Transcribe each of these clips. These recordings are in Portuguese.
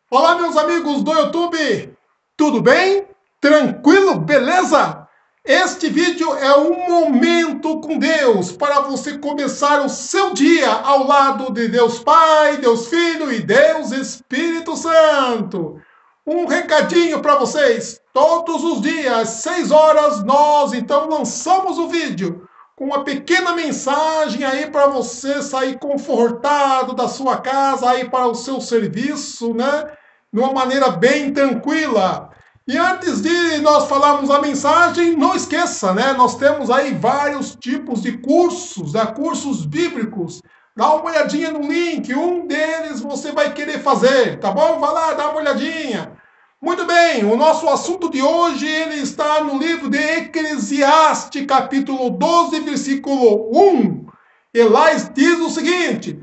Olá, meus amigos do YouTube! Tudo bem? Tranquilo? Beleza? Este vídeo é um momento com Deus para você começar o seu dia ao lado de Deus Pai, Deus Filho e Deus Espírito Santo. Um recadinho para vocês. Todos os dias, 6 horas, nós então lançamos o vídeo com uma pequena mensagem aí para você sair confortado da sua casa aí para o seu serviço, né? De uma maneira bem tranquila. E antes de nós falarmos a mensagem, não esqueça, né? Nós temos aí vários tipos de cursos, né? Cursos bíblicos. Dá uma olhadinha no link, um deles você vai querer fazer, tá bom? Vai lá, dá uma olhadinha. Muito bem, o nosso assunto de hoje ele está no livro de Eclesiastes, capítulo 12, versículo 1. E lá diz o seguinte: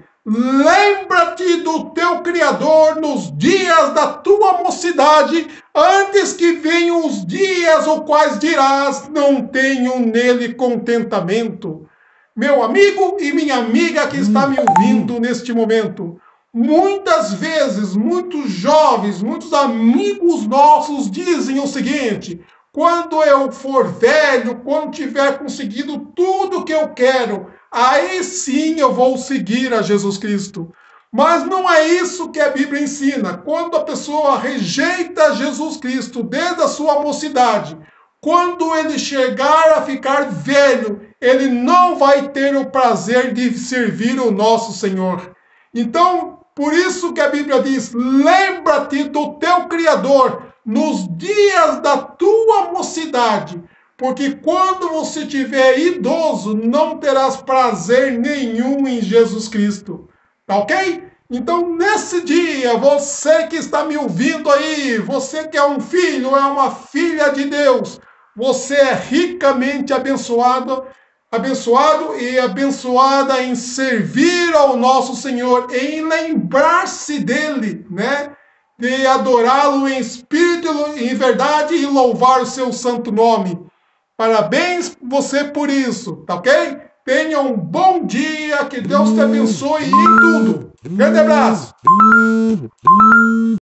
lembra-te do teu Criador nos dias da tua mocidade, antes que venham os dias os quais dirás, não tenho nele contentamento. Meu amigo e minha amiga que está me ouvindo neste momento, muitas vezes, muitos jovens, muitos amigos nossos dizem o seguinte: quando eu for velho, quando tiver conseguido tudo que eu quero, aí sim eu vou seguir a Jesus Cristo. Mas não é isso que a Bíblia ensina. Quando a pessoa rejeita Jesus Cristo desde a sua mocidade, quando ele chegar a ficar velho, ele não vai ter o prazer de servir o nosso Senhor. Então, por isso que a Bíblia diz: lembra-te do teu Criador nos dias da tua mocidade, porque quando você estiver idoso, não terás prazer nenhum em Jesus Cristo. Tá ok? Então, nesse dia, você que está me ouvindo aí, você que é um filho, é uma filha de Deus, você é ricamente abençoado e abençoada em servir ao nosso Senhor, em lembrar-se dele, né? De adorá-lo em espírito e em verdade e louvar o seu santo nome. Parabéns você por isso, tá ok? Tenha um bom dia, que Deus te abençoe em tudo. Grande abraço!